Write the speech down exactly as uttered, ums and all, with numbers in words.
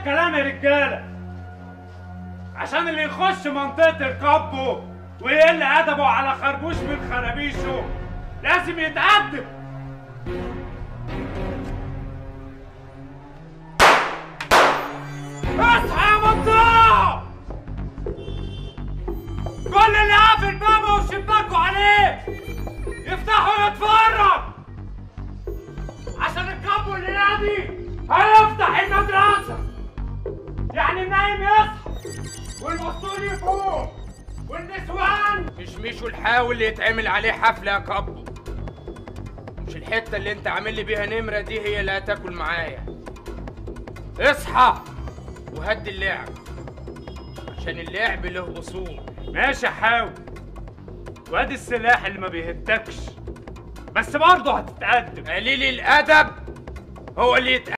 الكلام يا رجاله، عشان اللي يخش منطقه الكابو ويقل ادبه على خربوش من خرابيشه لازم يتأدب. اصحى يا منطقه، كل اللي قافل بابه وشباكه عليه يفتحوا يتفرج، عشان الكابو اللي نادي هيفتح المدرسه. يعني النايم يصحى والمسطول يفوق والنسوان مشمشوا الحاول اللي يتعمل عليه حفله يا كابو. مش الحته اللي انت عامل لي بيها نمره دي هي اللي هتاكل معايا. اصحى وهدي اللعب، عشان اللعب له اصول. ماشي حاول، وادي السلاح اللي ما بيهدكش، بس برضه هتتقدم. قليل الادب هو اللي يتقدم.